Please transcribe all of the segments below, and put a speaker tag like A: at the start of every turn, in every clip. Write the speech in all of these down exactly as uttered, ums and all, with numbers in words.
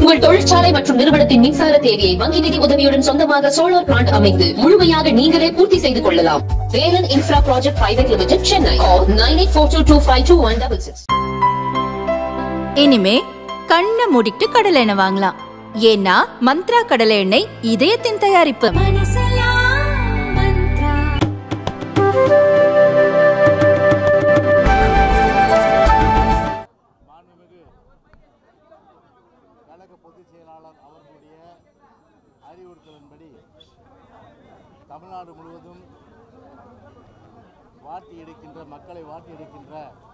A: உங்கள் தொழிற்சாலை மற்றும் நிறுவனத்தின் மின்சார தேவையை வங்கி நிதி உதவியுடன் சொந்தமாக சோலார் பிளான்ட் அமைத்து முழுமையாக நீங்களே பூர்த்தி செய்து கொள்ளலாம். Velan infra project private limited, Chennai. Nine eight four two two five two one six six.
B: இனிமே கண்ணை மூடிட்டு கடலை எண்ணெய் வாங்கலாம். ஏன்னா மந்த்ரா கடலை எண்ணெய் இதயத்தின் தயாரிப்பு.
C: பொதுச் செயலாளர் அவர்களுடைய அறிவுறுத்தலின்படி தமிழ்நாடு முழுவதும் வாட்டி எடுக்கின்ற மக்களை வாட்டி எடுக்கின்ற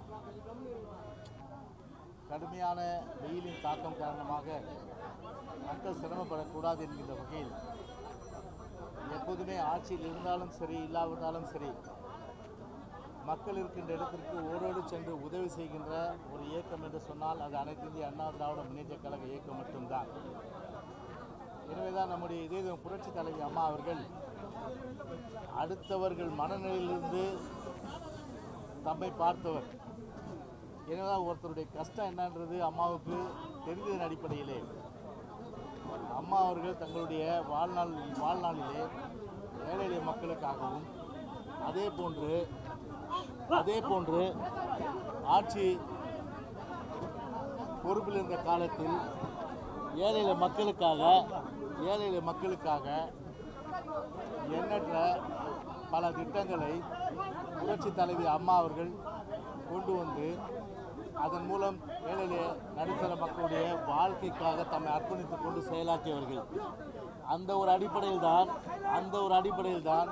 C: கடுமையான வெயிலின் தாக்கம் காரணமாக மக்கள் சிரமப்படக்கூடாது என்கின்ற வகையில் எப்போதுமே ஆட்சியில் இருந்தாலும் சரி இல்லாவிட்டாலும் சரி மக்கள் இருக்கின்ற இடத்திற்கு ஓடோடு சென்று உதவி செய்கின்ற ஒரு இயக்கம் என்று சொன்னால் அது அனைத்து இந்திய அண்ணா திராவிட முன்னேற்ற கழக இயக்கம் மட்டும்தான். எனவேதான் நம்முடைய இதே புரட்சி தலைவி அம்மா அவர்கள் அடுத்தவர்கள் மனநிலையிலிருந்து தம்மை பார்த்தவர். எனவேதான் ஒருத்தருடைய கஷ்டம் என்னன்றது அம்மாவுக்கு தெரிந்ததன் அடிப்படையிலே அம்மா அவர்கள் தங்களுடைய வாழ்நாள் வாழ்நாளிலே ஏழை எளிய மக்களுக்காகவும் அதே போன்று அதே போன்று ஆட்சி பொறுப்பில் இருந்த காலத்தில் ஏழை எளிய மக்களுக்காக ஏழை எளிய மக்களுக்காக எண்ணற்ற பல திட்டங்களை புரட்சி தலைவி அம்மா அவர்கள் கொண்டு வந்து அதன் மூலம் ஏழை எளிய நடுத்தர மக்களுடைய வாழ்க்கைக்காக தம்மை அர்ப்பணித்துக் கொண்டு செயலாற்றியவர்கள். அந்த ஒரு அடிப்படையில் தான் அந்த ஒரு அடிப்படையில் தான்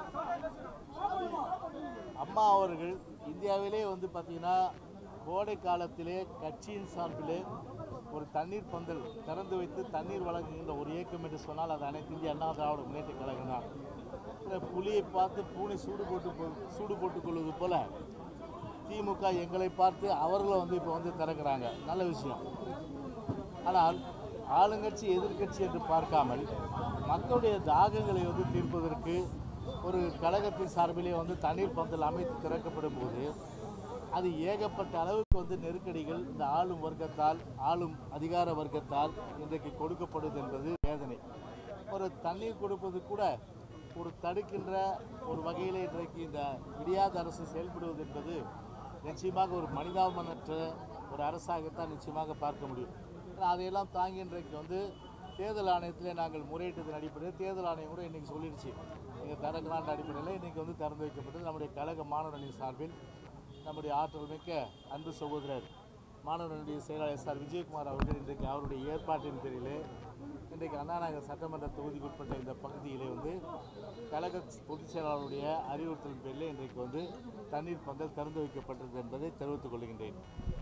C: அம்மா அவர்கள் இந்தியாவிலே வந்து பார்த்திங்கன்னா கோடை காலத்திலே கட்சியின் சார்பிலே ஒரு தண்ணீர் பந்தல் திறந்து வைத்து தண்ணீர் வழங்குகின்ற ஒரு இயக்கம் என்று சொன்னால் அது அனைத்து இந்திய அண்ணா திராவிட முன்னேற்ற கழகம் தான். புலியை பார்த்து பூனை சூடு போட்டு சூடு போட்டுக் கொள்வது போல திமுக எங்களை பார்த்து அவர்களை வந்து இப்போ வந்து திறக்கிறாங்க. நல்ல விஷயம். ஆனால் ஆளுங்கட்சி எதிர்கட்சி என்று பார்க்காமல் மக்களுடைய தாகங்களை வந்து தீர்ப்பதற்கு ஒரு கழகத்தின் சார்பிலே வந்து தண்ணீர் பந்தல் அமைத்து திறக்கப்படும் போது அது ஏகப்பட்ட அளவுக்கு வந்து நெருக்கடிகள் இந்த ஆளும் வர்க்கத்தால் ஆளும் அதிகார வர்க்கத்தால் இன்றைக்கு கொடுக்கப்படுது என்பது வேதனை. ஒரு தண்ணீர் கொடுப்பது கூட ஒரு தடுக்கின்ற ஒரு வகையிலே இன்றைக்கு இந்த விடியாத அரசு செயல்படுவது என்பது நிச்சயமாக ஒரு மனிதாபமற்ற ஒரு அரசாகத்தான் நிச்சயமாக பார்க்க முடியும். அதையெல்லாம் தாங்கி இன்றைக்கு வந்து தேர்தல் ஆணையத்திலே நாங்கள் முறையிட்டதன் அடிப்படையில் தேர்தல் ஆணையம் கூட இன்றைக்கி சொல்லிடுச்சு நீங்கள் திறக்கலான்ற அடிப்படையில் இன்றைக்கி வந்து திறந்து வைக்கப்பட்டது. நம்முடைய கழக மாணவர்களின் சார்பில் நம்முடைய ஆற்றல் மிக்க அன்பு சகோதரர் மாணவர்களுடைய செயலாளர் சார் விஜயகுமார் அவர்கள் இன்றைக்கு அவருடைய ஏற்பாட்டின் பேரிலே இன்றைக்கு அண்ணாநகர் சட்டமன்ற தொகுதிக்கு உட்பட்ட இந்த பகுதியிலே வந்து கழக பொதுச் செயலாளருடைய அறிவுறுத்தலின் பேரிலே இன்றைக்கு வந்து தண்ணீர் பந்தல் திறந்து வைக்கப்பட்டது என்பதை தெரிவித்துக் கொள்கின்றேன்.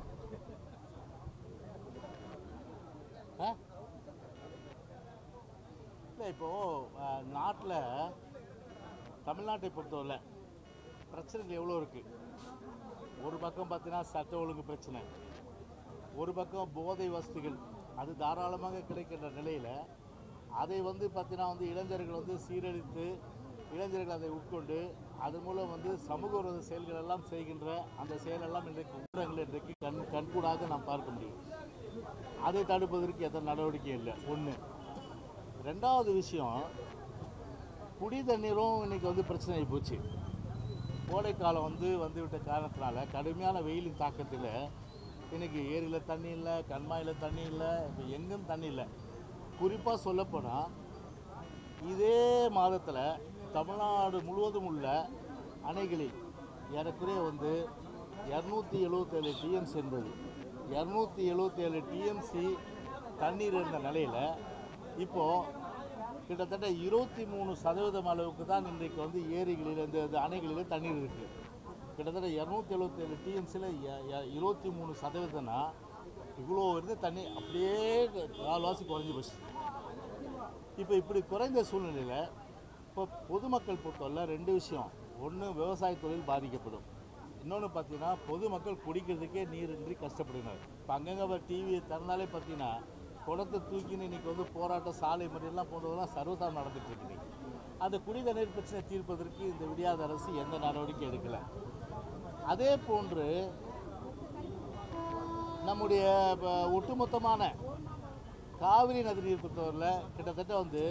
C: இல்லை இப்போது நாட்டில் தமிழ்நாட்டை பொறுத்தவரை பிரச்சனைகள் எவ்வளோ இருக்குது. ஒரு பக்கம் பார்த்தீங்கன்னா சட்ட ஒழுங்கு பிரச்சனை, ஒரு பக்கம் போதை வசதிகள் அது தாராளமாக கிடைக்கின்ற நிலையில் அதை வந்து பார்த்தீங்கன்னா வந்து இளைஞர்கள் வந்து சீரழித்து இளைஞர்கள் அதை உட்கொண்டு அதன் மூலம் வந்து சமூக விரோத செயல்கள் எல்லாம் செய்கின்ற அந்த செயலெல்லாம் இன்றைக்கு ஊடகங்கள் இன்றைக்கு கண் கண்கூடாக நாம் பார்க்க முடியும். அதை தடுப்பதற்கு எத்தனை நடவடிக்கை இல்லை. ஒன்று. ரெண்டாவது விஷயம், குடி தண்ணீரும் இன்றைக்கி வந்து பிரச்சனை ஆகி போச்சு. கோடைக்காலம் வந்து வந்துவிட்ட காரணத்தினால கடுமையான வெயிலின் தாக்கத்தில் இன்றைக்கி ஏரியில் தண்ணி இல்லை, கண்மாயில் தண்ணி இல்லை, இப்போ எங்கும் தண்ணி இல்லை. குறிப்பாக சொல்லப்போனால் இதே மாதத்தில் தமிழ்நாடு முழுவதும் உள்ள அணைகளில் ஏறக்குறைய வந்து இரநூத்தி எழுபத்தேழு டிஎம்சி இருந்தது. இரநூத்தி எழுபத்தேழு டிஎம்சி தண்ணீர் இருந்த நிலையில் இப்போது கிட்டத்தட்ட இருபத்தி மூணு சதவீதம் அளவுக்கு தான் இன்றைக்கு வந்து ஏரிகளில் இந்த அணைகளில் தண்ணீர் இருக்குது. கிட்டத்தட்ட இரநூத்தி எழுபத்தேழு டிஎம்சியில் இருபத்தி மூணு சதவீதம்னா இவ்வளோ இருந்து தண்ணி அப்படியே கால்வாசி குறைஞ்சி போச்சு. இப்போ இப்படி குறைந்த சூழ்நிலையில் இப்போ பொதுமக்கள் பொறுத்தவரை ரெண்டு விஷயம். ஒன்று, விவசாய தொழில் பாதிக்கப்படும். இன்னொன்று பார்த்தீங்கன்னா பொதுமக்கள் குடிக்கிறதுக்கே நீரின்றி கஷ்டப்படுகிறார். இப்போ அங்கங்கே டிவியை திறந்தாலே பார்த்தீங்கன்னா குடத்தை தூக்கின்னு இன்றைக்கி வந்து போராட்டம் சாலை மறியெல்லாம் போன்றதெல்லாம் சர்வசாரம் நடந்துட்டு இருக்குது. அந்த குடித நீர் பிரச்சனை தீர்ப்பதற்கு இந்த விடியாத அரசு எந்த நடவடிக்கை எடுக்கலை. அதே போன்று நம்முடைய ஒட்டுமொத்தமான காவிரி நதிநீர் பொறுத்தவரையில் கிட்டத்தட்ட வந்து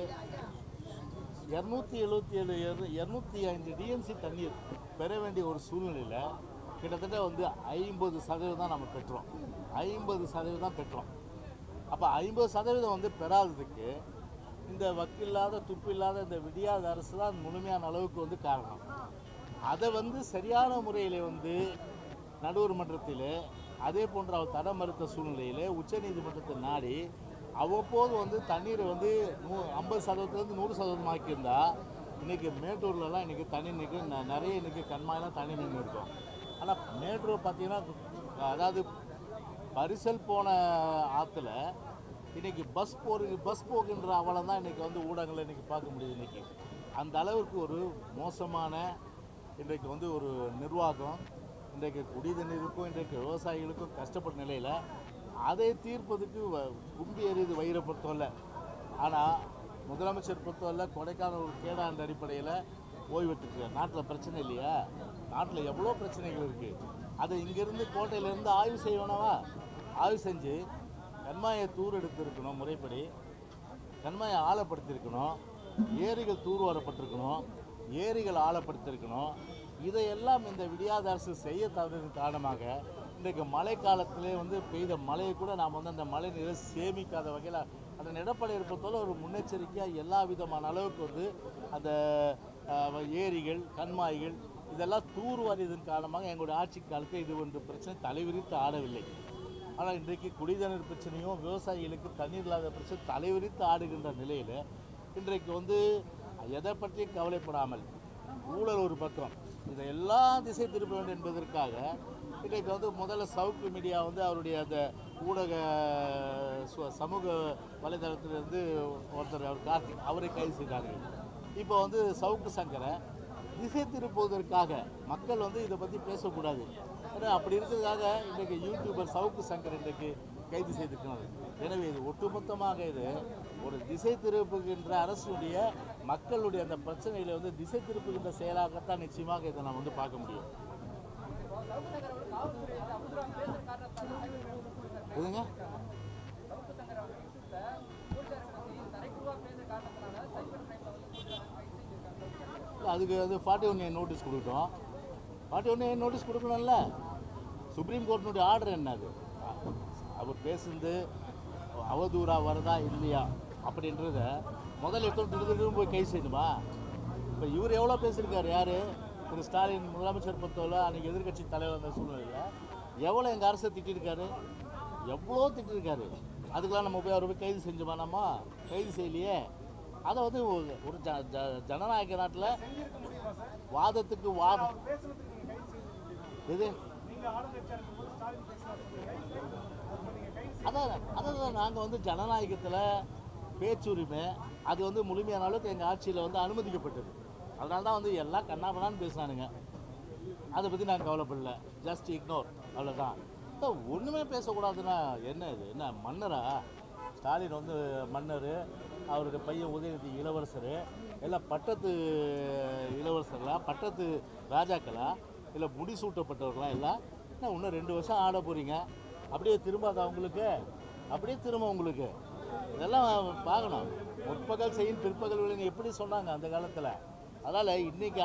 C: இரநூத்தி எழுபத்தி ஏழு இரநூத்தி ஐந்து டிஎம்சி தண்ணீர் பெற வேண்டிய ஒரு சூழ்நிலையில் கிட்டத்தட்ட வந்து ஐம்பது சதவீதம் தான் நம்ம பெற்றோம் ஐம்பது சதவீதம் பெற்றோம். அப்போ ஐம்பது சதவீதம் வந்து பெறாததுக்கு இந்த வக்கில்லாத துப்பில்லாத இந்த விடியாத அரசு தான் முழுமையான அளவுக்கு வந்து காரணம். அதை வந்து சரியான முறையில் வந்து நடுவர் மன்றத்தில் அதே போன்ற அவர் தடை மறுத்த சூழ்நிலையில் உச்சநீதிமன்றத்தை நாடி அவ்வப்போது வந்து தண்ணீரை வந்து நூ ஐம்பது சதவீதத்துலேருந்து நூறு சதவீதம் ஆக்கியிருந்தா இன்றைக்கி மேட்டூர்லலாம் இன்றைக்கி தண்ணி நிற்க நிறைய இன்றைக்கி கண்மாயெல்லாம் தண்ணி நின்று இருக்கும். ஆனால் மேட்டூர் பார்த்திங்கன்னா அதாவது பரிசல் போன ஆற்றுல இன்றைக்கி பஸ் போகிற பஸ் போகின்ற அவலம் தான் இன்றைக்கி வந்து ஊடகங்களில் இன்றைக்கி பார்க்க முடியுது. இன்றைக்கி அந்த அளவுக்கு ஒரு மோசமான இன்றைக்கு வந்து ஒரு நிர்வாகம் இன்றைக்கு குடி தண்ணீருக்கும் இன்றைக்கு விவசாயிகளுக்கும் கஷ்டப்பட்ட நிலையில் அதை தீர்ப்பதுக்கு கும்பி எறிது வயிறை பொறுத்தவரை. ஆனால் முதலமைச்சர் பொறுத்தவரை கொடைக்கானல் ஒரு கேடாண்ட அடிப்படையில் ஓய்வெட்டுருக்கு. நாட்டில் பிரச்சனை இல்லையா? நாட்டில் எவ்வளோ பிரச்சனைகள் இருக்குது. அதை இங்கேருந்து கோட்டையிலேருந்து ஆய்வு செய்யணும்னாவா? ஆய்வு செஞ்சு கண்மாயை தூர் எடுத்துருக்கணும், முறைப்படி கண்மாயை ஆழப்படுத்தியிருக்கணும், ஏரிகள் தூர்வாரப்பட்டிருக்கணும், ஏரிகள் ஆழப்படுத்தியிருக்கணும். இதையெல்லாம் இந்த விடியாத அரசு செய்ய தவறின் காரணமாக இன்றைக்கு மழை காலத்திலே வந்து பெய்த மழையை கூட நாம் வந்து அந்த மழை நீரை சேமிக்காத வகையில் அந்த எடப்பாடி இருப்பதோடு ஒரு முன்னெச்சரிக்கையாக எல்லா விதமான அளவுக்கு வந்து அந்த ஏரிகள் கண்மாய்கள் இதெல்லாம் தூர்வாரியதன் காரணமாக எங்களுடைய ஆட்சி காலத்தில் இது ஒன்று பிரச்சனை தலைவிரித்து ஆடவில்லை. ஆனால் இன்றைக்கு குடிநீர் பிரச்சனையும் விவசாயிகளுக்கு தண்ணீர் இல்லாத பிரச்சனை தலைவிரித்து ஆடுகின்ற நிலையில் இன்றைக்கு வந்து எதை பற்றியும் கவலைப்படாமல் ஊழல் ஒரு பக்கம் இதையெல்லாம் திசை திருப்ப வேண்டும் என்பதற்காக இன்றைக்கு வந்து முதல்ல சவுக்கு மீடியா வந்து அவருடைய அந்த ஊடக சமூக வலைதளத்திலிருந்து ஒருத்தர் அவர் கார்த்திக் அவரை கைது செய்தார்கள். இப்போ வந்து சவுக்கு சங்கரை திசை திருப்புவதற்காக மக்கள் வந்து இதை பற்றி பேசக்கூடாது ஏன்னா அப்படி இருக்கிறதுக்காக இன்றைக்கு யூடியூபர் சவுக்கு சங்கர் இன்றைக்கு கைது செய்திருக்கிறார். எனவே இது ஒட்டுமொத்தமாக இது ஒரு திசை திருப்புகின்ற அரசுடைய மக்களுடைய அந்த பிரச்சனைகளை வந்து திசை திருப்புகின்ற செயலாகத்தான் நிச்சயமாக இதை நம்ம வந்து பார்க்க முடியும். எதுங்க அதுக்கு வந்து ஃபார்ட்டி ஒன் ஏ நோட்டீஸ் கொடுக்கட்டும். ஃபார்ட்டி ஒன் ஏ நோட்டீஸ் கொடுக்கணும்ல. சுப்ரீம் கோர்ட்டினுடைய ஆர்டர் என்ன? அது அவர் பேசுறது அவதூறாக வருதா இல்லையா அப்படின்றத முதல் எடுத்து போய் கைது செய்யணுமா? இப்போ இவர் எவ்வளோ பேசியிருக்காரு? யார்? திரு ஸ்டாலின் முதலமைச்சர் பொறுத்தவரை அன்றைக்கி எதிர்கட்சி தலைவர் அந்த சூழ்நிலையில் எவ்வளோ எங்கள் அரசை திட்டிருக்காரு, எவ்வளோ திட்டிருக்காரு. அதுக்கெலாம் நம்ம போய் அவர் போய் கைது செஞ்சோமா? நம்ம கைது செய்யலையே. அதை வந்து ஒரு ஜ ஜ ஜனநாயக நாட்டில் வாதத்துக்கு வாதம் இது அதான் அதான் நாங்கள் வந்து ஜனநாயகத்தில் பேச்சுரிமை அது வந்து முழுமையான அளவுக்கு எங்கள் ஆட்சியில் வந்து அனுமதிக்கப்பட்டது. அதனால தான் வந்து எல்லாம் கண்ணாபண்ணான்னு பேசினானுங்க. அதை பற்றி நாங்கள் கவலைப்படல, ஜஸ்ட் இக்னோர், அவ்வளோதான். ஒன்றுமே பேசக்கூடாதுன்னா என்ன இது? என்ன மன்னரா? ஸ்டாலின் வந்து மன்னர், அவருடைய பையன் உதயநிதி இளவரசர், எல்லாம் பட்டத்து இளவரசர்களா, பட்டத்து ராஜாக்களா, இல்லை முடிசூட்டப்பட்டவர்களா? எல்லாம் என்ன இன்னும் ரெண்டு வருஷம் ஆட போகிறீங்க, அப்படியே திரும்ப அது அவங்களுக்கு அப்படியே திரும்ப உங்களுக்கு இதெல்லாம் பார்க்கணும். முற்பகல் செய்யும் பிற்பகல் விளைங்க எப்படி சொன்னாங்க அந்த காலத்தில். அதனால் இன்றைக்கி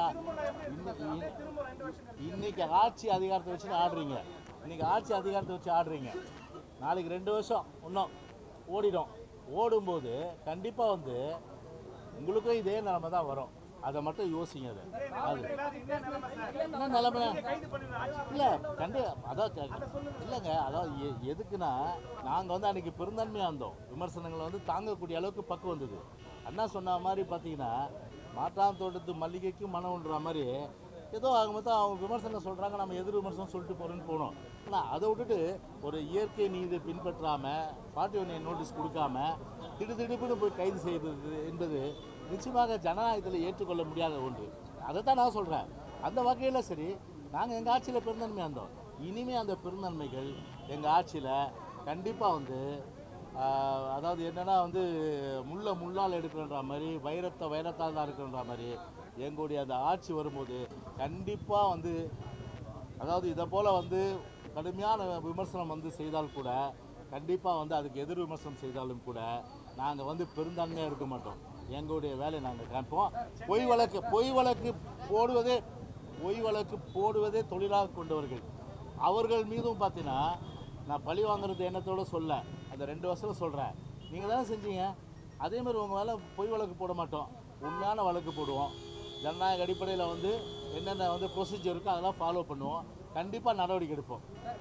C: இன்னைக்கு ஆட்சி அதிகாரத்தை வச்சு ஆடுறீங்க, இன்றைக்கி ஆட்சி அதிகாரத்தை வச்சு ஆடுறீங்க. நாளைக்கு ரெண்டு வருஷம் இன்னும் ஓடிடும். ஓடும்போது கண்டிப்பாக வந்து உங்களுக்கும் இதே நிலைமை தான் வரும். அதை மட்டும் யோசிங்க. அது அது என்ன நிலைமை இல்லை கண்டி அதான் இல்லைங்க. அதாவது எதுக்குன்னா நாங்கள் வந்து அன்றைக்கி பெருந்தன்மையாக இருந்தோம். விமர்சனங்களை வந்து தாங்கக்கூடிய அளவுக்கு பக்கம் வந்தது. அண்ணா சொன்ன மாதிரி பார்த்தீங்கன்னா மாற்றான் தோட்டத்து மல்லிகைக்கு மனம்ன்ற மாதிரி ஏதோ அவங்க மொத்தம் அவங்க விமர்சனம் சொல்கிறாங்க, நம்ம எதிர் விமர்சனம் சொல்லிட்டு போகிறோன்னு போனோம். ஆனால் அதை விட்டுட்டு ஒரு இயற்கை நீதி பின்பற்றாமல் ஃபார்ட்டி ஒன் நோட்டீஸ் கொடுக்காம திடு திடுப்புன்னு போய் கைது செய்வது என்பது நிச்சயமாக ஜனநாயகத்தில் ஏற்றுக்கொள்ள முடியாத ஒன்று. அதை தான் நான் சொல்கிறேன். அந்த வகையில் சரி, நாங்கள் எங்கள் ஆட்சியில் பெருந்தன்மையாக இருந்தோம். இனிமேல் அந்த பெருந்தன்மைகள் எங்கள் ஆட்சியில் கண்டிப்பாக வந்து அதாவது என்னென்னா வந்து முள்ள முள்ளால் எடுக்கணுன்ற மாதிரி, வைரத்தை வைரத்தால் தான் எடுக்கணுன்ற மாதிரி எங்களுடைய அந்த ஆட்சி வரும்போது கண்டிப்பாக வந்து அதாவது இதை போல் வந்து கடுமையான விமர்சனம் வந்து செய்தால் கூட கண்டிப்பாக வந்து அதுக்கு எதிர் விமர்சனம் செய்தாலும் கூட நாங்கள் வந்து பெருந்தான்மையாக இருக்க மாட்டோம். எங்களுடைய வேலையை நாங்கள் காண்போம். பொய் வழக்கு பொய் வழக்கு போடுவதே பொய் வழக்கு போடுவதே தொழிலாக கொண்டவர்கள் அவர்கள் மீதும் பார்த்தீங்கன்னா நான் பழி வாங்குறது எண்ணத்தோடு சொல்ல அந்த ரெண்டு வருஷத்தில் சொல்கிறேன். நீங்கள் தானே செஞ்சீங்க, அதே மாதிரி உங்கள் மேலே பொய் வழக்கு போட மாட்டோம், உண்மையான வழக்கு போடுவோம். ஜனநாயக அடிப்படையில் வந்து என்னென்ன வந்து ப்ரொசீஜர் இருக்கோ அதெல்லாம் ஃபாலோ பண்ணுவோம். கண்டிப்பாக நடவடிக்கை எடுப்போம்.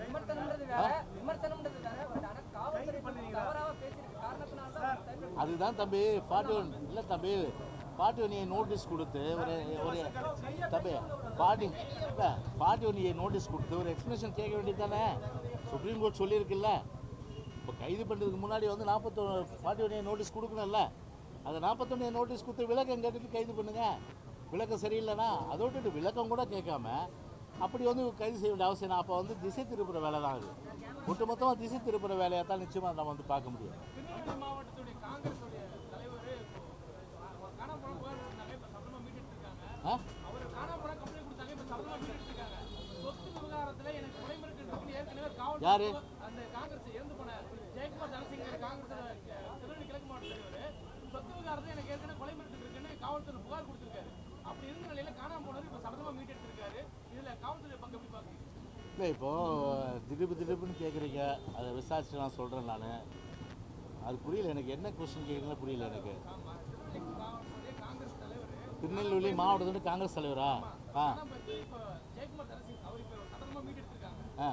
C: அதுதான் தம்பி ஃபார்ட்டி ஒன் இல்லை தம்பி ஃபார்ட்டி ஒன் ஏ நோட்டீஸ் கொடுத்து ஒரு ஒரு தம்பி ஃபார்ட்டி இல்லை ஃபார்ட்டி ஒன் ஏ நோட்டீஸ் கொடுத்து ஒரு எக்ஸ்பிளேஷன் கேட்க வேண்டியது தானே. சுப்ரீம் கோர்ட் சொல்லியிருக்குல்ல, இப்போ கைது பண்ணுறதுக்கு முன்னாடி வந்து நாற்பத்தொன்று ஃபார்ட்டி ஒன் ஏ நோட்டீஸ் கொடுக்கணும்ல. அதை நாற்பத்தொன்று ஏ நோட்டீஸ் கொடுத்து விளக்கம் கேட்டுட்டு கைது பண்ணுங்கள். விளக்கம் சரியில்லைன்னா அதை விட்டுட்டு விளக்கம் கூட கேட்காம அப்படி வந்து கைது செய்ய வேண்டிய அவசியம். அப்போ வந்து திசை திருப்புற வேலை தான் அது. ஒட்டு மொத்தமாக திசை திருப்புற வேலையை தான் நிச்சயமாக நம்ம வந்து பார்க்க முடியும். யாரு இல்லை இப்போது திடீர்னு திடீர்னு கேட்குறீங்க, அதை விசாரிச்சு நான் சொல்கிறேன். நான் அது புரியல எனக்கு, என்ன கொஸ்டின் கேட்குறீங்களா புரியல எனக்கு. திருநெல்வேலி மாவட்டத்தில் காங்கிரஸ் தலைவரா? ஆ ஆ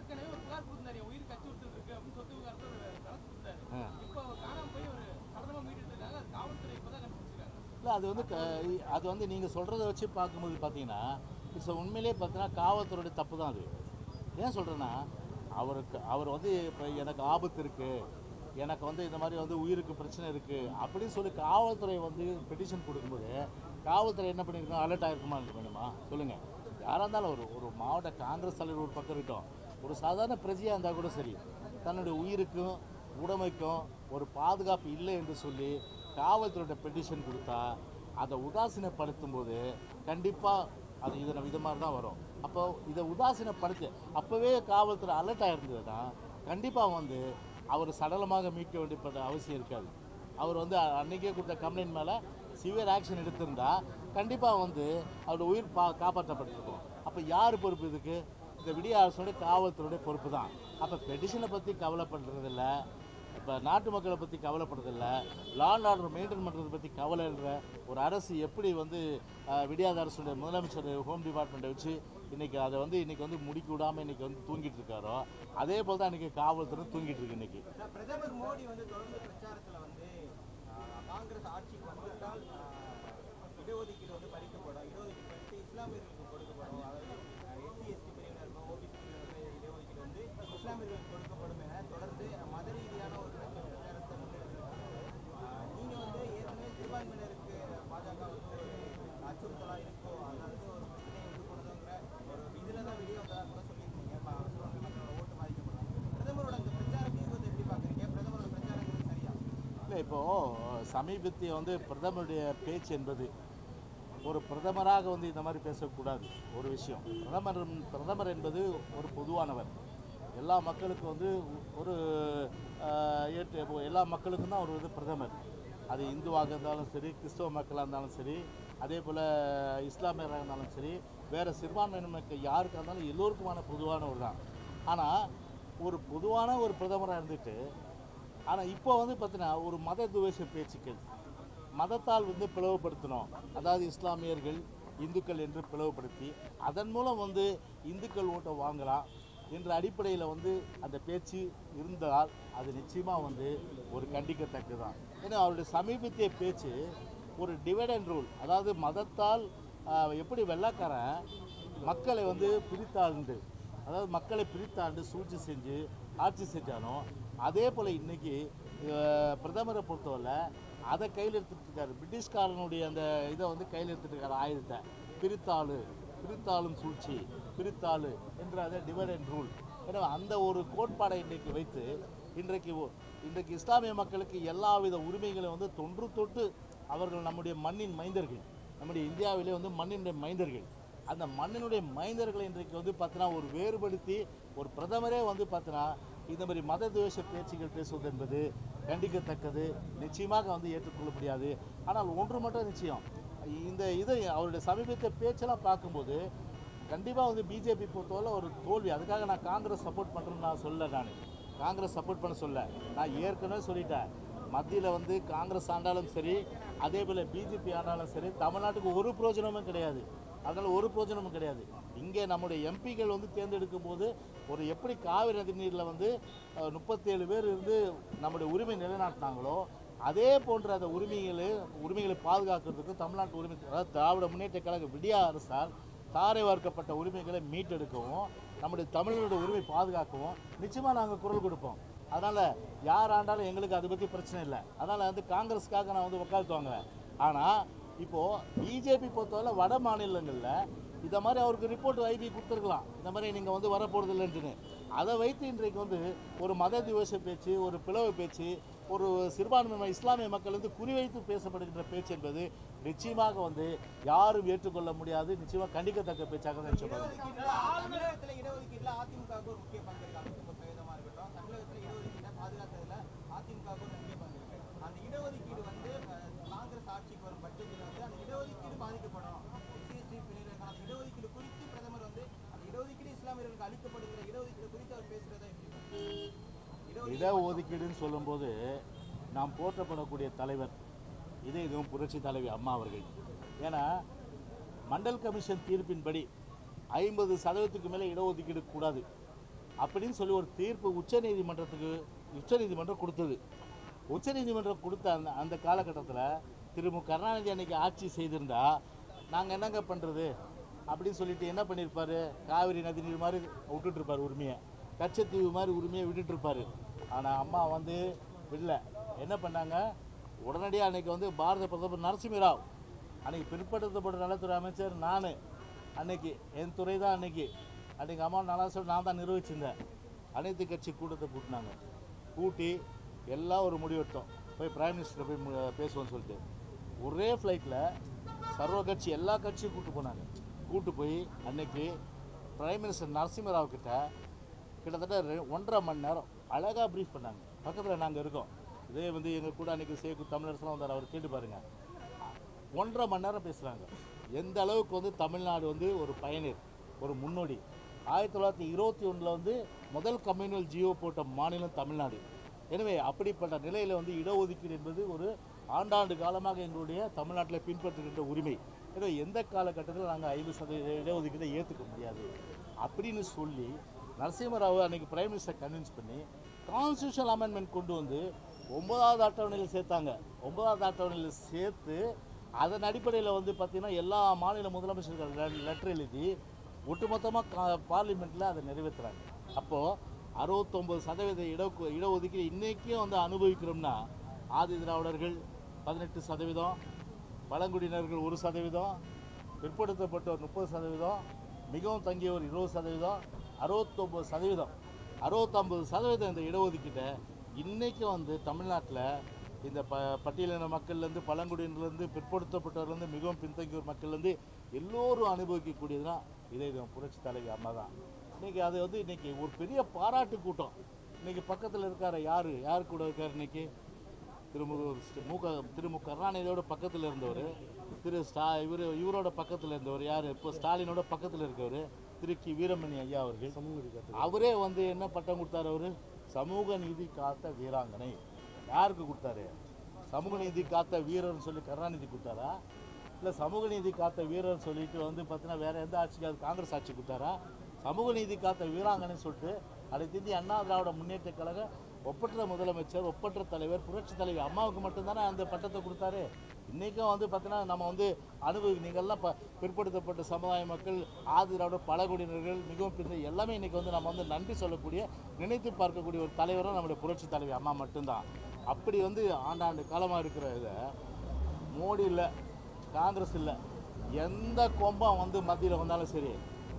C: இல்லை அது வந்து அது வந்து நீங்கள் சொல்கிறத வச்சு பார்க்கும்போது பார்த்தீங்கன்னா இட்ஸ் உண்மையிலே பார்த்தீங்கன்னா காவல்துறையுடைய தப்பு தான் அது. ஏன் சொல்கிறேன்னா அவருக்கு அவர் வந்து இப்போ எனக்கு ஆபத்து இருக்குது, எனக்கு வந்து இந்த மாதிரி வந்து உயிருக்கு பிரச்சனை இருக்குது அப்படின்னு சொல்லி காவல்துறை வந்து பெட்டிஷன் கொடுக்கும்போது காவல்துறை என்ன பண்ணியிருக்கோம், அலர்ட் ஆகிருக்குமா வேணுமா சொல்லுங்கள். யாராக இருந்தாலும் ஒரு ஒரு மாவட்ட காங்கிரஸ் தலைவர் ஒரு பக்கம் இருக்கட்டும், ஒரு சாதாரண பிரஜையாக இருந்தால் கூட சரி, தன்னுடைய உயிருக்கும் உடைமைக்கும் ஒரு பாதுகாப்பு இல்லை என்று சொல்லி காவல்துறையோட பெட்டிஷன் கொடுத்தா அதை உதாசீனப்படுத்தும் போது கண்டிப்பாக அது இதனை வித மாதிரி தான் வரும். அப்போ இதை உதாசீனப்படுத்தி அப்போவே காவல்துறை அலர்ட் ஆகிருந்ததுன்னா கண்டிப்பாக வந்து அவர் சடலமாக மீட்க வேண்டிய அவசியம் இருக்காது. அவர் வந்து அன்றைக்கே கொடுத்த கம்ப்ளைண்ட் மேலே சிவியர் ஆக்ஷன் எடுத்திருந்தா கண்டிப்பாக வந்து அவரோட உயிர் பா காப்பாற்றப்பட்டிருக்கும். அப்போ யார் பொறுப்பு இதுக்கு? இந்த விடிய அரசுடைய காவல்துறையுடைய பொறுப்பு தான். அப்போ பெட்டிஷனை பற்றி கவலைப்படுறதில்ல, இப்போ நாட்டு மக்களை பற்றி கவலைப்படுறதில்ல, லா அண்ட் ஆர்டர் மெயின்டைன் பண்ணுறதை பற்றி கவலைன்ற ஒரு அரசு எப்படி வந்து விடியாத அரசுடைய முதலமைச்சர் ஹோம் டிபார்ட்மெண்ட்டை வச்சு இன்றைக்கி அதை வந்து இன்றைக்கி வந்து முடிக்க விடாமல் இன்றைக்கி வந்து தூங்கிட்டு இருக்காரோ அதே போல் தான் இன்றைக்கி காவல்துறை தூங்கிட்டு இருக்கு. இன்றைக்கி
D: பிரதமர் மோடி வந்து தொடர்ந்து பிரச்சாரத்தில் வந்து காங்கிரஸ் ஆட்சிக்கு வந்துவிட்டால் இடஒதுக்கீடு வந்து பறிக்கப்படும், இடஒதுக்கீடு பறித்து இஸ்லாமியர்களுக்கு கொடுக்கப்படும், அதாவது எஸ்சி எஸ்டி பிரிவினருக்கும் ஓபிசி பிரிவினருக்கும் இடஒதுக்கீடு வந்து இஸ்லாமியர்களுக்கு கொடுக்கப்படும் என தொடர்ந்து மத ரீதியான ஒரு பிரச்சாரத்தை முன்னெடுத்திருக்காங்க. நீங்கள் வந்து ஏற்கனவே சிறுபான்மையினருக்கு பாஜக வந்து ஒரு அச்சுறுத்தலாக இருக்கோ, அதாவது ஒரு பிரச்சனையை உண்டு பண்ணுறதுங்கிற ஒரு இதில் தான் வெளியே வந்ததாக கூட சொல்லியிருக்கீங்க. சிறுபான்மை மக்களோட ஓட்டு பாதிக்கப்படும். பிரதமரோட அந்த பிரச்சார வியூகத்தை எப்படி பார்க்குறீங்க? பிரதமரோட பிரச்சாரங்கிறது சரியா
C: இல்லை? இப்போது சமீபத்திய வந்து பிரதமருடைய பேச்சு என்பது ஒரு பிரதமராக வந்து இந்த மாதிரி பேசக்கூடாது. ஒரு விஷயம், பிரதமர் பிரதமர் என்பது ஒரு பொதுவானவர், எல்லா மக்களுக்கும் வந்து ஒரு ஏற்று எல்லா மக்களுக்கும் தான் ஒரு இது பிரதமர். அது இந்துவாக இருந்தாலும் சரி, கிறிஸ்தவ மக்களாக இருந்தாலும் சரி, அதே போல் இஸ்லாமியராக இருந்தாலும் சரி, வேறு சிறுபான்மையின மக்கள் யாருக்காக இருந்தாலும் எல்லோருக்குமான பொதுவானவர் தான். ஆனால் ஒரு பொதுவான ஒரு பிரதமராக இருந்துட்டு ஆனால் இப்போ வந்து பார்த்தீங்கன்னா ஒரு மத துவேஷ பேச்சுக்கள், மதத்தால் வந்து பிளவுபடுத்தணும், அதாவது இஸ்லாமியர்கள் இந்துக்கள் என்று பிளவுபடுத்தி அதன் மூலம் வந்து இந்துக்கள் ஓட்டை வாங்கலாம் என்ற அடிப்படையில் வந்து அந்த பேச்சு இருந்தால் அது நிச்சயமாக வந்து ஒரு கண்டிக்கத்தக்கது தான். ஏன்னா அவருடைய சமீபத்திய பேச்சு ஒரு டிவைட் அண்ட் ரூல், அதாவது மதத்தால் எப்படி வெள்ளைக்காரன் மக்களை வந்து பிரித்தாண்டு, அதாவது மக்களை பிரித்தாண்டு சூழ்ச்சி செஞ்சு ஆட்சி செஞ்சானோ அதே போல் இன்றைக்கி பிரதமரை பொறுத்தவரை அதை கையில் எடுத்துகிட்டு இருக்காரு. பிரிட்டிஷ்காரனுடைய அந்த இதை வந்து கையில் எடுத்துகிட்டு இருக்காரு, ஆயுதத்தை பிரித்தாளு பிரித்தாளும் சூழ்ச்சி பிரித்தாளு என்ற அதை டிவைட் அண்ட் ரூல். எனவே அந்த ஒரு கோட்பாடை இன்றைக்கு வைத்து இன்றைக்கு இன்றைக்கு இஸ்லாமிய மக்களுக்கு எல்லா வித உரிமைகளும் வந்து தொன்று தொட்டு அவர்கள் நம்முடைய மண்ணின் மைந்தர்கள், நம்முடைய இந்தியாவிலே வந்து மண்ணினுடைய மைந்தர்கள், அந்த மண்ணினுடைய மைந்தர்களை இன்றைக்கு வந்து பார்த்தீங்கன்னா ஒரு வேறுபடுத்தி ஒரு பிரதமரே வந்து பார்த்தீங்கன்னா இந்த மாதிரி மத துவேஷ பேச்சுகள் பேசுவது என்பது கண்டிக்கத்தக்கது, நிச்சயமாக வந்து ஏற்றுக்கொள்ள முடியாது. ஆனால் ஒன்று மட்டும் நிச்சயம், இந்த இதை அவருடைய சமீபத்திய பேச்செல்லாம் பார்க்கும்போது கண்டிப்பாக வந்து பிஜேபி பொறுத்தவரை ஒரு தோல்வி. அதுக்காக நான் காங்கிரஸ் சப்போர்ட் பண்ணுறேன்னு நான் சொல்ல, நான் காங்கிரஸ் சப்போர்ட் பண்ண சொல்ல, நான் ஏற்கனவே சொல்லிட்டேன். மத்தியில் வந்து காங்கிரஸ் ஆண்டாலும் சரி, அதே போல் பிஜேபி ஆண்டாலும் சரி, தமிழ்நாட்டுக்கு ஒரு பிரயோஜனமும் கிடையாது. அதனால் ஒரு பிரயோஜனமும் கிடையாது. இங்கே நம்முடைய எம்பிக்கள் வந்து தேர்ந்தெடுக்கும் போது ஒரு எப்படி காவிரி நதி நீரில் வந்து முப்பத்தேழு பேர் இருந்து நம்முடைய உரிமை நிலைநாட்டினாங்களோ, அதே போன்ற அந்த உரிமைகளை உரிமைகளை பாதுகாக்கிறதுக்கு தமிழ்நாட்டு உரிமை, அதாவது திராவிட முன்னேற்ற கழக விடியா அரசால் தாரை வார்க்கப்பட்ட உரிமைகளை மீட்டெடுக்கவும், நம்முடைய தமிழர்களுடைய உரிமை பாதுகாக்கவும் நிச்சயமாக நாங்கள் குரல் கொடுப்போம். அதனால் யார் ஆண்டாலும் எங்களுக்கு அதை பற்றி பிரச்சனை இல்லை. அதனால் வந்து காங்கிரஸுக்காக நான் வந்து வக்காலத்து வாங்குவேன். ஆனால் இப்போது பிஜேபி பொறுத்தவரை வட மாநிலங்களில் இந்த மாதிரி அவருக்கு ரிப்போர்ட் ஐபி கொடுத்துருக்கலாம், இந்த மாதிரி நீங்கள் வந்து வரப்போகிறது இல்லைன்ட்டுன்னு. அதை வைத்து இன்றைக்கு வந்து ஒரு மத துவேஷ பேச்சு, ஒரு பிளவு பேச்சு, ஒரு சிறுபான்மை இஸ்லாமிய மக்கள் வந்து குறிவைத்து பேசப்படுகின்ற பேச்சு என்பது நிச்சயமாக வந்து யாரும் ஏற்றுக்கொள்ள முடியாது, நிச்சயமாக கண்டிக்கத்தக்க பேச்சாக தான் சொல்லுவாங்க.
D: தமிழகத்தில் இடஒதுக்கீட்டில் அதிமுகவுக்கு ஒரு முக்கிய பங்கு இருக்கு. ஐம்பத்தி ஒன்பது சதவீதமா இருக்கட்டும், தமிழகத்தில் இடஒதுக்கீட்டை பாதுகாத்ததுல அதிமுகவுக்கு ஒரு முக்கிய பங்கு இருக்கு. அந்த இடஒதுக்கீடு வந்து காங்கிரஸ் ஆட்சிக்கு வரும் பட்ஜெட்டில் வந்து அந்த இடஒதுக்கீடு பாதிக்கப்படும், எஸ்சிஎஸ்டி பிரிவினருக்கான அந்த இடஒதுக்கீடு குறித்து பிரதமர் வந்து அந்த இடஒதுக்கீடு இஸ்லாமியர்களுக்கு அளிக்கப்படுகிற இடஒதுக்கீடு குறித்து அவர் பேசுறதா எப்படி?
C: இடஒதுக்கீடுன்னு சொல்லும்போது நாம் போற்றப்படக்கூடிய தலைவர் இதே இதுவும் புரட்சி தலைவி அம்மா அவர்கள். ஏன்னா மண்டல் கமிஷன் தீர்ப்பின்படி ஐம்பது சதவீதத்துக்கு மேலே இடஒதுக்கீடு கூடாது அப்படின்னு சொல்லி ஒரு தீர்ப்பு உச்சநீதிமன்றத்துக்கு உச்சநீதிமன்றம் கொடுத்தது. உச்சநீதிமன்றம் கொடுத்த அந்த அந்த காலகட்டத்தில் திரு மு கருணாநிதி அன்னைக்கு ஆட்சி செய்திருந்தா நாங்கள் என்னங்க பண்ணுறது அப்படின்னு சொல்லிட்டு என்ன பண்ணியிருப்பார், காவிரி நதி நீர் மாதிரி விட்டுட்டுருப்பார் உரிமையை, கச்சத்தீவு மாதிரி உரிமையை விட்டுட்டுருப்பார். ஆனால் அம்மா வந்து விடல. என்ன பண்ணாங்க, உடனடியாக அன்றைக்கி வந்து பாரத பிரதமர் நரசிம்மராவ், அன்றைக்கி பிற்படுத்தப்பட்ட நலத்துறை அமைச்சர் நான், அன்னைக்கு என் துறை தான் அன்றைக்கி அன்றைக்கி அம்மா நல்லா சொல்லி நான் தான் நிர்வகிச்சிருந்தேன். அனைத்து கட்சி கூட்டத்தை கூட்டினாங்க. கூட்டி எல்லாம் ஒரு முடிவெடுத்தோம், போய் பிரைம் மினிஸ்டர் போய் பேசுவோன்னு சொல்லிட்டு ஒரே ஃப்ளைட்டில் சர்வ கட்சி எல்லா கட்சியும் கூப்பிட்டு போனாங்க. கூப்பிட்டு போய் அன்னைக்கு பிரைம் மினிஸ்டர் நரசிம்மராவ் கிட்ட கிட்டத்தட்ட ரெ ஒன்றரை மணி நேரம் அழகாக ப்ரீஃப் பண்ணாங்க. பக்கத்தில் நாங்கள் இருக்கோம். இதே வந்து எங்கள் கூட அன்றைக்கி சேக்கு தமிழரசுலாம் வந்தார், அவர் கேட்டு பாருங்கள். ஒன்றரை மணி நேரம் பேசுகிறாங்க. எந்த அளவுக்கு வந்து தமிழ்நாடு வந்து ஒரு பயனர், ஒரு முன்னோடி. ஆயிரத்தி தொள்ளாயிரத்தி இருபத்தி ஒன்றில் வந்து முதல் கம்யூனல் ஜியோ போட்ட மாநிலம் தமிழ்நாடு. எனவே அப்படிப்பட்ட நிலையில் வந்து இடஒதுக்கீடு என்பது ஒரு ஆண்டாண்டு காலமாக எங்களுடைய தமிழ்நாட்டில் பின்பற்றுகின்ற உரிமை. எனவே எந்த காலகட்டத்தில் நாங்கள் ஐம்பது சதவீத இடஒதுக்கீட்டை ஏற்றுக்க முடியாது அப்படின்னு சொல்லி நரசிம்மராவ் அன்றைக்கி பிரைம் மினிஸ்டர் கன்வின்ஸ் பண்ணி கான்ஸ்டியூஷனல் அமெண்ட்மெண்ட் கொண்டு வந்து ஒன்பதாவது அட்டவணையில் சேர்த்தாங்க. ஒன்பதாவது அட்டவணையில் சேர்த்து அதன் அடிப்படையில் வந்து பார்த்திங்கன்னா எல்லா மாநில முதலமைச்சர்கள் லெட்டர் எழுதி ஒட்டுமொத்தமாக கா பார்லிமெண்ட்டில் அதை நிறைவேற்றுறாங்க. அப்போது அறுபத்தொம்பது சதவீத இட இடஒதுக்கீடு இன்றைக்கும் வந்து அனுபவிக்கிறோம்னா ஆதி திராவிடர்கள் பதினெட்டு சதவீதம், பழங்குடியினர்கள் ஒரு சதவீதம், பிற்படுத்தப்பட்டோர் முப்பது சதவீதம், மிகவும் தங்கியவர் இருபது சதவீதம், அறுபத்தொம்பது சதவீதம் அறுபத்தொம்பது சதவீதம் இந்த இடஒதுக்கீட்டை இன்றைக்கும் வந்து தமிழ்நாட்டில் இந்த ப பட்டியலின மக்கள்லேருந்து, பழங்குடியினர்லேருந்து, பிற்படுத்தப்பட்டவர்லேருந்து, மிகவும் பின்தங்கியோர் மக்கள்லேருந்து எல்லோரும் அனுபவிக்கக்கூடியதுனா இதே புரட்சி தலைவி அம்மா தான். இன்றைக்கி அது வந்து இன்றைக்கி ஒரு பெரிய பாராட்டு கூட்டம். இன்றைக்கி பக்கத்தில் இருக்கார், யார் யார் கூட இருக்கார் இன்றைக்கி திரு மு க திரு மு கருணாநிதியோட பக்கத்தில் இருந்தவர், திரு ஸ்டா இவர் இவரோட பக்கத்தில் இருந்தவர் யார், இப்போ ஸ்டாலினோட பக்கத்தில் இருக்கவர் திரு கி வீரமணி ஐயா அவர்கள். அவரே வந்து என்ன பட்டம் கொடுத்தார், அவர் சமூக நீதி காத்த வீராங்கனை. யாருக்கு கொடுத்தாரு? சமூக நீதி காத்த வீரர்னு சொல்லி கருணாநிதி கொடுத்தாரா, இல்லை சமூக நீதி காத்த வீரர்னு சொல்லிட்டு வந்து பார்த்தீங்கன்னா வேறு எந்த ஆட்சிக்கு, அது காங்கிரஸ் ஆட்சி கொடுத்தாரா? சமூக நீதி காத்த வீராங்கன்னு சொல்லிட்டு அதை திருந்தி அண்ணா திராவிட முன்னேற்ற கழக ஒப்பற்ற முதலமைச்சர், ஒப்பற்ற தலைவர், புரட்சி தலைவர் அம்மாவுக்கு மட்டும்தானே அந்த பட்டத்தை கொடுத்தாரு. இன்றைக்கும் வந்து பார்த்தீங்கன்னா நம்ம வந்து அனுபவி நீங்கள்லாம் ப பிற்படுத்தப்பட்ட சமுதாய மக்கள், ஆதி திராவிட பழங்குடியினர்கள், மிகவும் பிரிந்த எல்லாமே இன்றைக்கி வந்து நம்ம வந்து நன்றி சொல்லக்கூடிய, நினைத்து பார்க்கக்கூடிய ஒரு தலைவரும் நம்முடைய புரட்சி தலைவி அம்மா மட்டும்தான். அப்படி வந்து ஆண்டாண்டு காலமாக இருக்கிற இதை மோடி இல்லை, காங்கிரஸ் இல்லை, எந்த கொம்பம் வந்து மத்தியில் வந்தாலும் சரி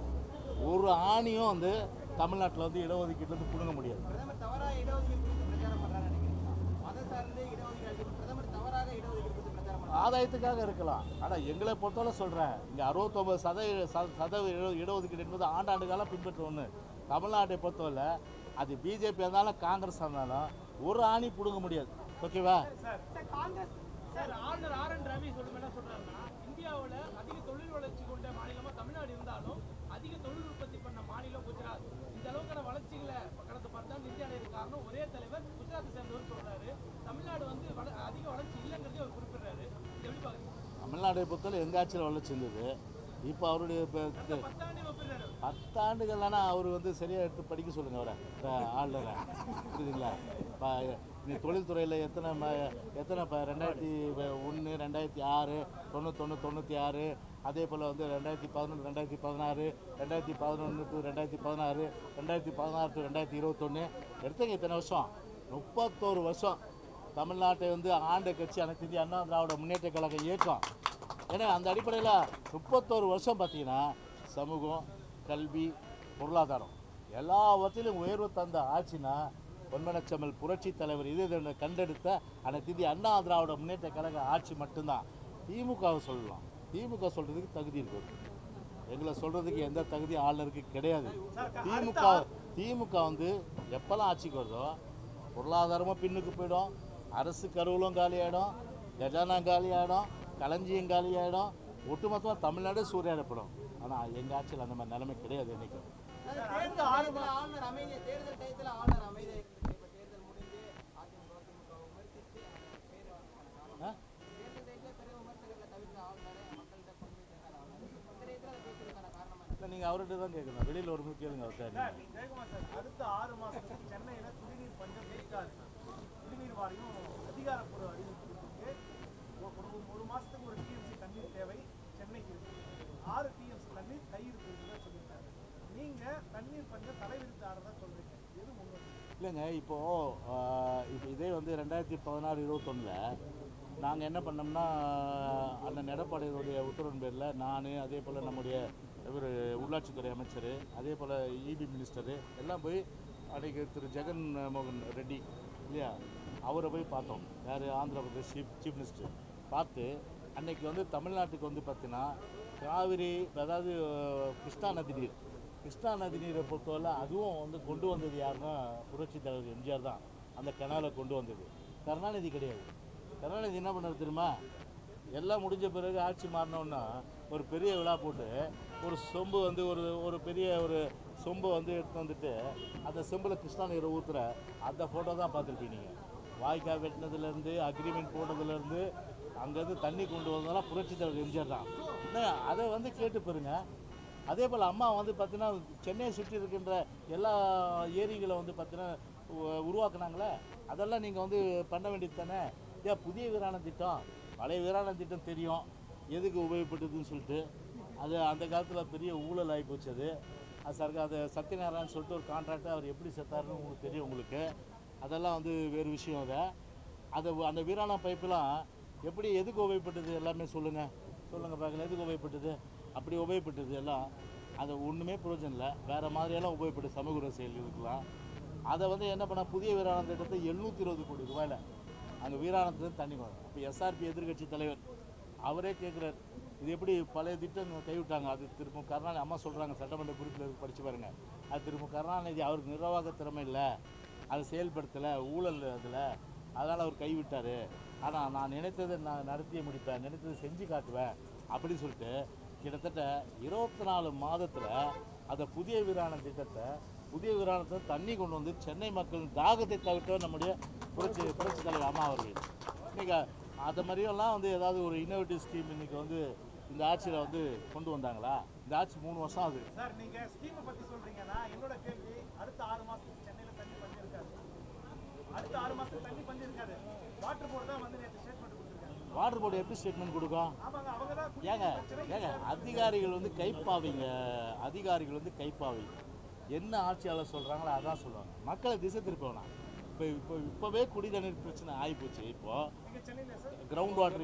C: ஒரு ஆணியும் வந்து தமிழ்நாட்டில் வந்து இடஒதுக்கீட்டிலேருந்து பிடுங்க முடியாது.
D: பிரதமர் தவறாக இடஒதுக்கீடு குறித்து பிரச்சாரம் பண்ணுறான்னு நினைக்கிறீங்களா? மத சார்ந்து இடஒதுக்கீடு பிரதமர் தவறாக இடஒதுக்கீடு குறித்து பிரச்சாரம் பண்ணுறாங்க.
C: ஆதாயத்துக்காக இருக்கலாம். ஆனால் எங்களை பொறுத்தவரை சொல்கிறேன், இங்கே அறுபத்தொம்பது சதவீத சதவீத இடஒதுக்கீடு என்பது ஆண்டாண்டு காலம் பின்பற்ற ஒன்று. தமிழ்நாட்டை பொறுத்தவரை அது பிஜேபி இருந்தாலும் காங்கிரஸ் இருந்தாலும் ஒரு ஆணி பிடுங்க முடியாது. ஓகேவா?
E: சார் காங்கிரஸ் சார் ஆளுநர் ஆர் என் ரவி சொல்லும் என்ன சொல்றாருன்னா, இந்தியாவில் அதிக தொழில் வளர்ச்சி கொண்ட மாநிலமா தமிழ்நாடு இருந்தாலும் அதிக தொழில் உற்பத்தி பண்ண மாநிலம் குஜராத். இந்த அளவுக்கான வளர்ச்சிகளை கடந்த பத்தாண்டு இந்தியா அடையிறது காரணம் ஒரே தலைவர் குஜராத்தை சேர்ந்தவர் சொல்றாரு. தமிழ்நாடு வந்து அதிக வளர்ச்சி இல்லைங்கிறதே அவர் குறிப்பிடுறாரு. எப்படி பாக்குறீங்க?
C: தமிழ்நாட்டை பொறுத்தவரை எங்கள் ஆட்சியில் வளர்ச்சி இருந்தது. இப்போ அவருடைய பத்தாண்டுகள்னா அவர் வந்து சரியாக எடுத்து படிக்க சொல்லுங்கள் அவரை ஆளுநரை. புரியுதுங்களா? இப்போ நீ தொழில்துறையில் எத்தனை எத்தனை இப்போ ரெண்டாயிரத்தி ஒன்று ரெண்டாயிரத்தி ஆறு தொண்ணூத்தொன்று தொண்ணூற்றி ஆறு அதே போல் வந்து ரெண்டாயிரத்தி பதினொன்று ரெண்டாயிரத்தி பதினாறு ரெண்டாயிரத்தி பதினொன்று டு ரெண்டாயிரத்தி பதினாறு ரெண்டாயிரத்தி பதினாறு டு ரெண்டாயிரத்தி இருபத்தொன்று எடுத்தங்க. இத்தனை வருஷம் முப்பத்தோரு வருஷம் தமிழ்நாட்டை வந்து ஆண்ட கட்சி அனைத்து இந்திய அண்ணா திராவிட முன்னேற்ற கழகம் இயக்கம். ஏன்னா அந்த அடிப்படையில் முப்பத்தோரு வருஷம் பார்த்தீங்கன்னா சமூகம், கல்வி, பொருளாதாரம் எல்லாவற்றிலும் உயர்வு தந்த ஆட்சினா பொன்மனச்செம்மல் புரட்சி தலைவர் இது கண்டெடுத்த அனைத்து இந்திய அண்ணா திராவிட முன்னேற்ற கழக ஆட்சி மட்டும்தான். திமுகவை சொல்லலாம். திமுக சொல்கிறதுக்கு தகுதி இருக்குது. எங்களை சொல்கிறதுக்கு எந்த தகுதி ஆளுநருக்கு கிடையாது. திமுக திமுக வந்து எப்போல்லாம் ஆட்சிக்கு வருதோ பொருளாதாரமும் பின்னுக்கு போயிடும், அரசு கருவூலம் காலியாகிடும், கஜானா காலியாகிடும், களஞ்சியம் காலியாகிடும், ஒட்டுமொத்தமாக தமிழ்நாடு சூறையாடப்படும். ஆனால் எங்கள் ஆட்சியில் அந்த மாதிரி நிலைமை கிடையாது. என்றைக்கும்
D: ஆளுநர் அமைதி தேர்தல் டயத்தில் ஆளுநர் அமைதி இப்போ தேர்தல் முடிஞ்சு அதிமுக திமுக விமர்சித்து பேர் தேர்தல் டயத்தில் பெரிய விமர்சகர்களை தவிர்த்த ஆளுநரை மக்கள்கிட்ட கொண்டு போய் சேர்ந்தார். ஆளுநர் இந்த டயத்தில் அதை பேசுறதுக்கான காரணமாக
C: இல்லை. நீங்கள் அவர்கிட்ட தான் கேட்கணும். வெளியில் ஒரு கேளுங்க அவர்.
E: ஜெயக்குமார் சார், அடுத்த ஆறு மாதத்துக்கு சென்னையில் குடிநீர் பஞ்சம் இருக்காது. குடிநீர் வாரியம் அதிகாரப்பூர்வ அறிவித்திருக்கு. ஒரு மாதத்துக்கு ஒரு டிஎம்சி தண்ணீர் தேவை சென்னைக்கு இருக்கு. ஆறு டிஎம்சி தண்ணீர் கையிருப்பு இருக்குன்னு சொல்லியிருக்காரு. நீங்கள் தண்ணீர் பஞ்சம் தலைவிரித்து ஆடுறதா சொல்கிறீங்க, எது முன்னோக்கி?
C: இல்லைங்க. இப்போது இப்போ இதே வந்து ரெண்டாயிரத்தி பதினாறு இருபத்தொன்னில் நாங்கள் என்ன பண்ணோம்னா அண்ணன் எடப்பாடியுடைய உத்தரவின் பேரில் நான் அதே போல் நம்முடைய இவர் உள்ளாட்சித்துறை அமைச்சர் அதே போல் இபி மினிஸ்டரு எல்லாம் போய் அன்றைக்கி திரு ஜெகன் மோகன் ரெட்டி இல்லையா அவரை போய் பார்த்தோம். யார்? Andhra Pradesh chief chief minister பார்த்து அன்றைக்கி வந்து தமிழ்நாட்டுக்கு வந்து பார்த்திங்கன்னா காவிரி அதாவது கிருஷ்ணா நதி நீர் கிருஷ்ணா நதி நீரை பொறுத்தவரை அதுவும் வந்து கொண்டு வந்தது யாருன்னா புரட்சி தலைவர் எம்ஜிஆர் தான். அந்த கனாலை கொண்டு வந்தது கருணாநிதி கிடையாது. கருணாநிதி என்ன பண்ணார் தெரியுமா? எல்லாம் முடிஞ்ச பிறகு ஆட்சி மாறினோன்னா ஒரு பெரிய விழா போட்டு ஒரு சொம்பு வந்து ஒரு ஒரு பெரிய ஒரு சொம்பை வந்து எடுத்து வந்துட்டு அந்த செம்பில் கிருஷ்ணா நீரை ஊற்றுற அந்த ஃபோட்டோ தான் பார்த்துருப்பீங்க நீங்கள். வாய்க்கால் வெட்டினதுலேருந்து அக்ரிமெண்ட் போட்டதுலேருந்து அங்கேருந்து தண்ணி கொண்டு வந்ததெல்லாம் புரட்சி தலைவர் எம்ஜிஆர் தான். அதை வந்து கேட்டு பாருங்க. அதே போல் அம்மா வந்து பார்த்தீங்கன்னா சென்னையை சுற்றி இருக்கின்ற எல்லா ஏரிகளை வந்து பார்த்தீங்கன்னா உருவாக்குனாங்களே, அதெல்லாம் நீங்கள் வந்து பண்ண வேண்டியது தானே. ஏன் புதிய வீராண திட்டம், பழைய வீராண திட்டம் தெரியும் எதுக்கு உபயோகப்பட்டதுன்னு சொல்லிட்டு. அது அந்த காலத்தில் பெரிய ஊழல் ஆகி போச்சு. அது அது சர்க்கார் அது சத்யநாராயணன் சொல்லிட்டு ஒரு கான்ட்ராக்டை அவர் எப்படி செத்தாருன்னு உங்களுக்கு தெரியும். உங்களுக்கு அதெல்லாம் வந்து வேறு விஷயம். அதை அதை அந்த வீராண பைப்பெலாம் எப்படி எதுக்கு உபயோகப்பட்டது எல்லாமே சொல்லுங்கள் சொல்லுங்கள் பார்க்கல. எதுக்கு உபயோகப்பட்டது? அப்படி உபயோகப்பட்டது எல்லாம் அதை ஒன்றுமே பிரயோஜனம் இல்லை. வேறு மாதிரியெல்லாம் உபயோகப்பட்டு சமூக செயல் இருக்கலாம். அதை வந்து என்ன பண்ணால் புதிய வீராண திட்டத்தை எழுநூற்றி இருபது கோடி ரூபாயில் அங்கே வீராணத்துலேருந்து தண்ணி வரும். இப்போ எஸ்ஆர்பி எதிர்கட்சி தலைவர் அவரே கேட்குறாரு, இது எப்படி பழைய திட்டம் கைவிட்டாங்க? அது திரும்ப கருணாநிதி அம்மா சொல்கிறாங்க, சட்டமன்ற குறிப்பில் படித்து பாருங்கள். அது திரும்ப கருணாநிதி அவருக்கு நிர்வாக திறமை இல்லை, அதை செயல்படுத்தலை, ஊழல் அதில், அதனால் அவர் கைவிட்டார். ஆனால் நான் நினைத்ததை நான் நடத்தியே முடிப்பேன், நினைத்ததை செஞ்சு காட்டுவேன் அப்படின்னு சொல்லிட்டு கிட்டத்தட்ட இருபத்தி நாலு மாதத்தில் அந்த புதிய வீராண திட்டத்தை புதிய வீராணத்தை தண்ணி கொண்டு வந்து சென்னை மக்கள் தாகத்தை தவிர்த்தவர் நம்முடைய புரட்சி புரட்சி தலைவர் அம்மா அவர்கள். இன்றைக்கி அது மாதிரியெல்லாம் வந்து ஏதாவது ஒரு இன்னோவேட்டிவ் ஸ்கீம் இன்றைக்கி வந்து இந்த ஆட்சியில் வந்து கொண்டு வந்தாங்களா? இந்த ஆட்சி மூணு வருஷம் ஆகுது
E: சார். நீங்கள் ஸ்கீமை பற்றி சொல்கிறீங்கன்னா என்னோட கேள்வி, அடுத்த ஆறு மாதத்துக்கு சென்னையில் தண்ணி பஞ்சம் இருக்காது. அடுத்த ஆறு மாதத்துக்கு தண்ணி பஞ்சம் இருக்காது. வாட்டர் போர்டு தான் வந்து நேற்று ஸ்டேட்மெண்ட் கொடுத்துருக்காங்க.
C: வாட்டர் போர்டு எப்படி ஸ்டேட்மெண்ட் கொடுக்கும்?
E: ஆமாங்க, அவங்க தான்.
C: ஏங்க ஏங்க அதிகாரிகள் வந்து கைப்பாவிங்க. அதிகாரிகள் வந்து கைப்பாவி. என்ன ஆட்சியாளர் சொல்கிறாங்களோ அதான் சொல்லுவாங்க. மக்களை திசை திருப்பவனா? இப்போ இப்போ இப்போவே குடி தண்ணீர் பிரச்சனை ஆகிப்போச்சு. இப்போது கிரவுண்ட் வாட்டர்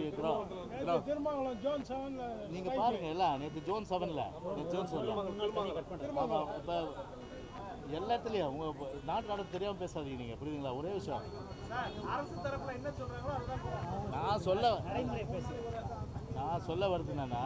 C: நீங்கள் பாருங்கள். இல்லை நேற்று ஜோன் செவனில் ஜோன் செவனில் இப்போ எல்லாத்துலேயும் உங்கள் நாட்டு நாடு தெரியாமல் பேசாதீங்க நீங்கள், புரியுதுங்களா? ஒரே விஷயம் நான் சொல்ல நான் சொல்ல வருது என்னன்னா,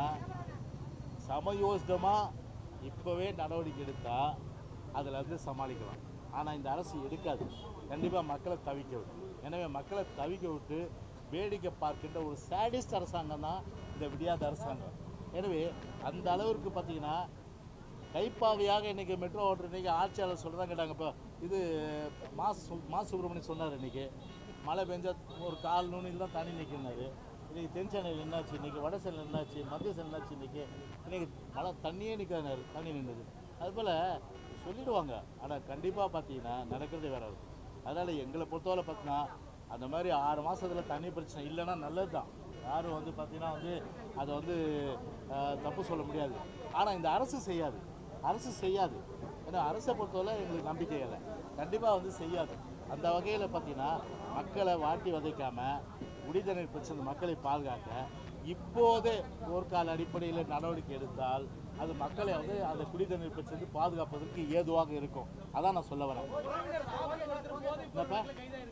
C: சமயோசிதமாக இப்போவே நடவடிக்கை எடுத்தால் அதில் வந்து சமாளிக்கலாம். ஆனால் இந்த அரசு எடுக்காது. கண்டிப்பாக மக்களை தவிக்க விடும். எனவே மக்களை தவிக்க விட்டு வேடிக்கை பார்க்கின்ற ஒரு சாடிஸ்ட் அரசாங்கம் தான் இந்த விடியாத அரசாங்கம். எனவே அந்த அளவிற்கு பார்த்தீங்கன்னா கைப்பாவையாக இன்றைக்கி மெட்ரோ ஓட்டுற இன்றைக்கி ஆட்சியாளர் சொல்கிறதான் கேட்டாங்க. இப்போ இது மா சு மா சுப்பிரமணியம் சொன்னார், இன்றைக்கி மழை பெஞ்சா ஒரு கால் நூனில் தான் தண்ணி நிற்கினாரு. இன்றைக்கி தென் சென்னையில் என்னாச்சு, இன்றைக்கி வட சென்னையில் என்னாச்சு, மத்திய சென்னை என்னாச்சு, இன்றைக்கி இன்றைக்கி மழை தண்ணியே நிற்கிறாரு, தண்ணி நின்றுது. அதுபோல் சொல்லிடுவாங்க. ஆனால் கண்டிப்பாக பார்த்தீங்கன்னா நடக்கிறது வேறு இருக்கும். அதனால் எங்களை பொறுத்தவரை பார்த்தீங்கன்னா அந்த மாதிரி ஆறு மாதத்தில் தண்ணி பிரச்சனை இல்லைன்னா நல்லது தான். யாரும் வந்து பார்த்திங்கன்னா வந்து அதை வந்து தப்பு சொல்ல முடியாது. ஆனால் இந்த அரசு செய்யாது, அரசு செய்யாது. ஏன்னா அரசை பொறுத்தவரை எங்களுக்கு நம்பிக்கை இல்லை, கண்டிப்பாக வந்து செய்யாது. அந்த வகையில் பார்த்திங்கன்னா மக்களை வாட்டி வதைக்காமல் குடிநீர் பிரச்சனை மக்களை பாதுகாக்க இப்போதே போர்க்கால அடிப்படையில் நடவடிக்கை எடுத்தால் அது மக்களை வந்து அந்த குடிநீர் பிரச்சனை பாதுகாப்பதற்கு ஏதுவாக இருக்கும். அதான் நான் சொல்ல வரேன். என்னப்பா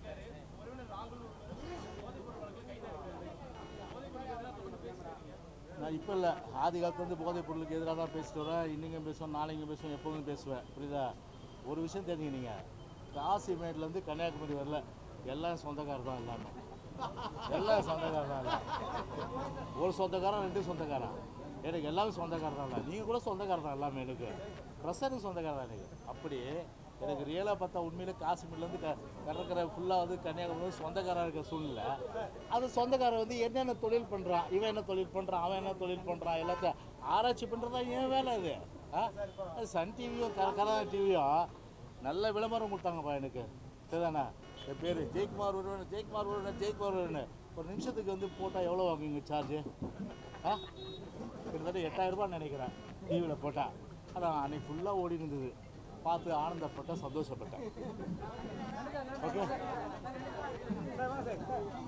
C: நான் இப்போ இல்லை, ஆதி காலத்துலேருந்து போதைப் பொருளுக்கு எதிராக தான் பேசிட்டு வரேன். இன்றைக்கும் பேசுவேன், நாளைக்கும் பேசுவேன், எப்போதும் பேசுவேன். புரியுதா? ஒரு விஷயம் தெரிஞ்சுக்கிங்க, காசிமேட்லேருந்து கன்னியாகுமரி வரல எல்லாம் சொந்தக்காரர் தான். எல்லாமே எல்லாம் சொந்தக்காரர் தான். இல்லை ஒரு சொந்தக்காரன் ரெண்டு சொந்தக்காரன், எனக்கு எல்லாமே சொந்தக்காரர் தான். இல்லை நீங்கள் கூட சொந்தக்காரர் தான். எல்லாமே எனக்கு ப்ரெஷருக்கு சொந்தக்காரர் தான். எனக்கு அப்படி எனக்கு ரியலாக பார்த்தா உண்மையிலே காஷ்மீர்லேருந்து க கடற்கரை ஃபுல்லாக வந்து கன்னியாகுமரி சொந்தக்காராக இருக்கிற சூழ்நிலை. அது சொந்தக்காரர் வந்து என்னென்ன தொழில் பண்ணுறான், இவன் என்ன தொழில் பண்ணுறான், அவன் என்ன தொழில் பண்ணுறான், எல்லாத்தையும் ஆராய்ச்சி பண்ணுறதா ஏன் வேலை அது. அது சன் டிவியும் கரகரா டிவியும் நல்ல விளம்பரம் கொடுத்தாங்கப்பா எனக்கு. சரிதானே? என் பேர் ஜெயக்குமார் ஒருவன், ஜெயக்குமார் ஒருவன், ஜெயக்குமார் ஒருவன். ஒரு நிமிஷத்துக்கு வந்து போட்டால் எவ்வளோ வாங்குவீங்க சார்ஜு? ஆ கிட்டத்தட்ட எட்டாயிரரூபான்னு நினைக்கிறேன் டிவியில் போட்டால். அதான் அன்றைக்கி ஃபுல்லாக ஓடி இருந்தது, பார்த்து ஆனந்தப்பட்டேன், சந்தோஷப்பட்டேன். ஓகே.